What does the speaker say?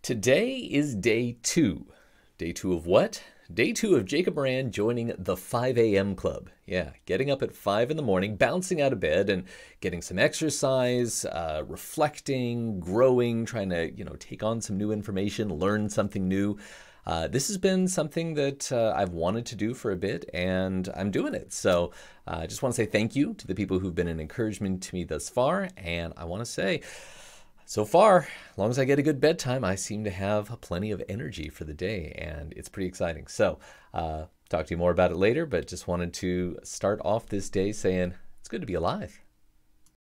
Today is day two. Day two of what? Day two of Jacob Moran joining the 5 a.m. club. Yeah, getting up at 5 in the morning, bouncing out of bed and getting some exercise, reflecting, growing, trying to, take on some new information, learn something new. This has been something that I've wanted to do for a bit, and I'm doing it. So I just want to say thank you to the people who've been an encouragement to me thus far, and I want to say, so far, as long as I get a good bedtime, I seem to have plenty of energy for the day, and it's pretty exciting. So, talk to you more about it later, but just wanted to start off this day saying it's good to be alive.